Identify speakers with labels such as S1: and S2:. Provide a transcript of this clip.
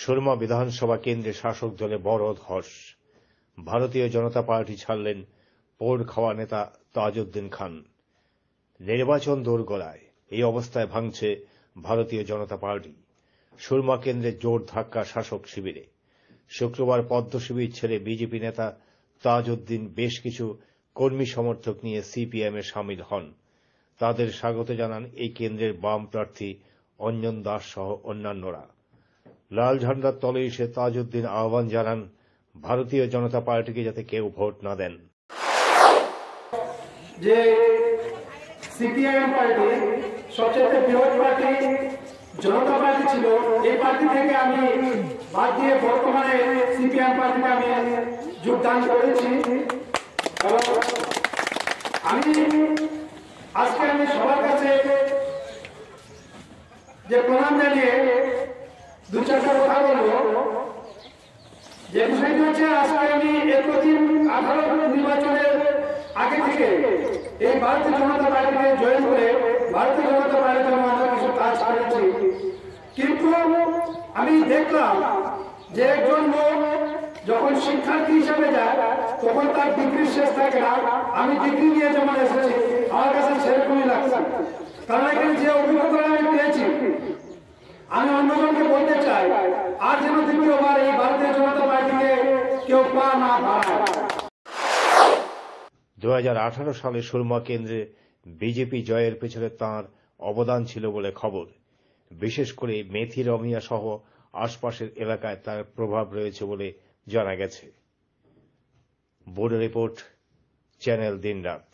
S1: সুরমা বিধানসভা কেন্দ্রে শাসক দলে বড় ধস। ভারতীয় জনতা পার্টি ছাড়লেন পোড় খাওয়া নেতা তাজউদ্দিন খান। নির্বাচন দোরগোড়ায়। এই অবস্থায় ভাঙছে ভারতীয় জনতা পার্টি। সুরমা কেন্দ্রে জোর ধাক্কা শাসক শিবিরে। শুক্রবার পদ্ম শিবির ছেড়ে বিজেপি নেতা তাজউদ্দিন বেশ কিছু কর্মী সমর্থক নিয়ে সিপিএম এ সামিল হন। তাদের স্বাগত জানান এই কেন্দ্রের বাম প্রার্থী অঞ্জন দাস সহ অন্যান্যরা। লাল ঝান্ডার তলে এসে তাজউদ্দিন আহ্বান জানান ভারতীয় জনতা পার্টিকে যাতে কেউ ভোট না দেন।
S2: যে সিপিআইএম পার্টি সবচেয়ে বৃহৎ পার্টি জনতা পার্টি ছিল, এই পার্টি থেকে আমি বাদ দিয়ে বর্তমানে সিপিআইএম পার্টিতে আমি যোগদান করেছি। আজকে আমি সবার কাছে যে প্রণাম জানিয়ে দু চারটা কথা বলবো। যে বিষয়টি হচ্ছে, আজকে আমি এতদিন 18 নির্বাচনের আগে থেকে এই ভারতীয় জনতা পার্টিকে জয়েন করে ভারতীয় জনতা পার্টির জন্য অনেক কিছু কাজ করেছি। কিন্তু আমি দেখলাম যে একজন লোক যখন শিক্ষার্থী হিসেবে যায় তখন তার ডিগ্রি শেষ থাকে না। আমি ডিগ্রি নিয়ে যেমন এসেছি, আমার কাছে সেরকমই লাগছে। কারণ এখানে যে অভিজ্ঞতা আমি পেয়েছি, আমি অন্যজনকে বলতে চাই আর যেন দ্বিতীয়বার এই ভারতীয় জনতা পার্টিকে কেউ পা না বাড়ায়।
S1: 2018 সালে সুরমা কেন্দ্রে বিজেপি জয়ের পেছনে তাঁর অবদান ছিল বলে খবর। বিশেষ করে মেথি রমিয়া সহ আশপাশের এলাকায় তার প্রভাব রয়েছে বলে জানা গেছে। ব্যুরো রিপোর্ট, চ্যানেল দিনরাত।